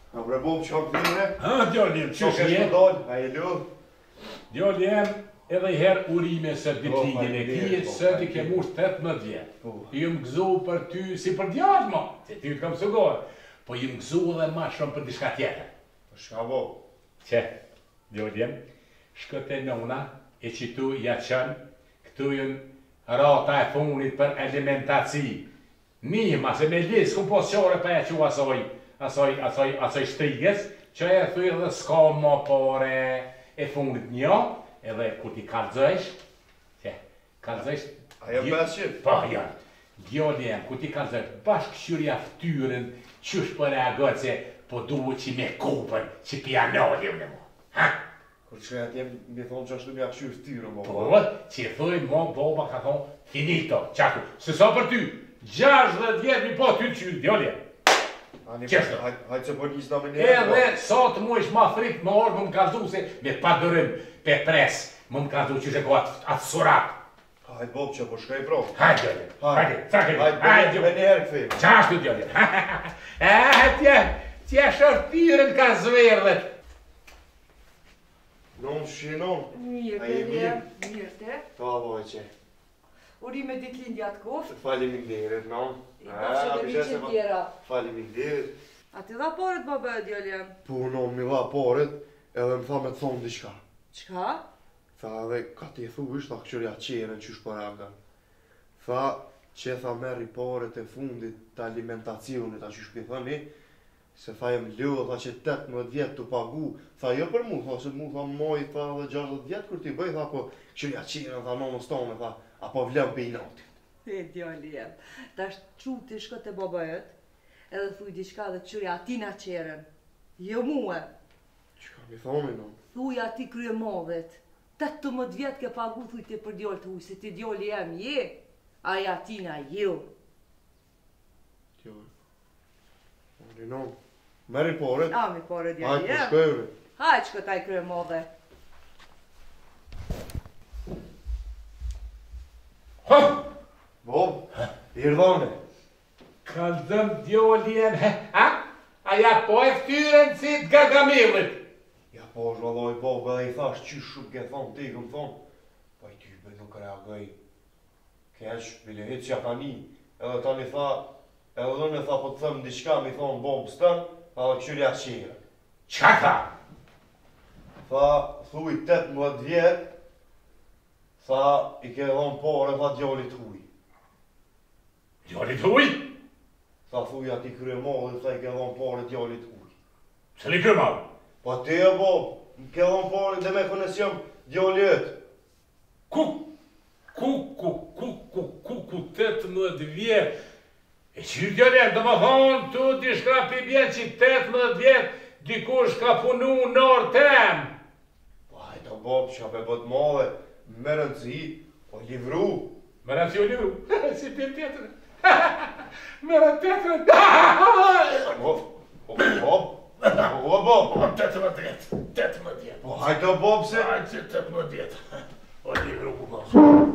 A bre Bob, që kam këtine? Ha, djallim, që shje? A e lu? Djallim, edhe herë urime së ditëlindjen e kije, së ti ke mush 18 vjetë. Ju më gëzu për ty, si për djallë ma, se ty të kam sëgorë, po ju më gëzu edhe ma shumë për diçka tjetër. Për shka bo? Që, djallim, shkët e nona, e që tu ja qënë, këtu jënë rata e funit për alimentaci. Nima, se me lisë ku po qore pa e që asoj shtriges, që e thuj edhe s'ka ma pare e funit një, edhe ku ti kalzësh, që, kalzësh... Ajo për shqip? Pa, janë. Djali jem, ku ti kalzësh, bashkë shqyrja ftyrën, qysh për reagët se po duhet që me kupën, që pianoli unë mo. Ha? Kur që atë jem, mi thonë që ashtu mi a këshyrë ftyrën, bo. Po, që i thuj, mo, boba ka thonë, finito, qaku, se sa për ty, 60 vjetë mi po ty të qyrë, djali jem. Hajtë që po njës në me njerë. Edhe, sa të mu ish ma frikë më orë, më më kazu se me pagërim, pe pres, më kazu që shë ko atë surat. Hajtë Bob që po shkaj pro. Hajtë djali, hajtë me njerë këthejmë. Qashtu djali, tje shërtyrën ka zverdhet. Non shinon. Mirë te. Ta boj që. Urime ditëlindja të koftë. Faleminderit, non. I bashkë dhe viqen tjera. Faleminderit. A ti dha paret, baba e djalljem? Po, non, mi dha paret, edhe më tha me të thonë diçka. Qka? Tha edhe, ka ti thuish, tha këqërja qeren qysh për aga. Tha, që tha merri paret e fundit të alimentacionit, a qysh për thëni, se tha jem lëo, tha që 18 vjetë të pagu, tha jo për mu, tha se mu, tha moj, tha dhe 60 vjetë kur ti bëj, tha po këqërja qeren, tha nonës tonë, tha, apo vlem për i natit. E djalljem, ta është ti shkët e baba jëtë, edhe thuj diçka dhe qërja atina qeren. Jo muë. Qka mi thoni, non? Thuj ati krye madhet. 18 vjetë ke pagu, thuj ti për djallë të huj, se ti djallë jem je, aja atina jo. Djallë. Oni, non. Meri paret. A, mi pare djalljem. Hajtë për shkojve. Hajtë shkëtaj krye madhe. Hop! Bob, irdhane. Kalzëm djali jem, ha? Aja po e ftyrën si të gargamillit. Ja po zhvalloj Bob, edhe i thash qysh shumë ke thonë, ti këm thonë. Pa i ty be nuk reagoj. Kesh, bile hitë që ka ni. Edhe ta një tha, edhe dhe me tha po të thëmë diçka, mi thonë Bob stën, tha dhe këshyrja qire. Qa tha? Tha, thuj 18 vjetë, tha i ke dhonë pare, tha djallit huj. Djallit huj? Tha thuj ati krye madhe, tha i ke dhonë pare djallit huj. Se li kërmav? Po te e Bob, i ke dhonë pare dhe me konesion djallit. Ku 18 vjetë. E që djallet, dhe më thonë, tu t'i shka pi bjenë që 18 vjetë, dikush ka punu në orë temë. Po hajta Bob, që ape bët madhe, me rëndësi, o livru. Me rëndësi o livru? Si për tjetërën. Me rëndësi Bob, Bob. 18 vjetë. Po hajta Bob se... Hajtë që 18 vjetë. O livru ku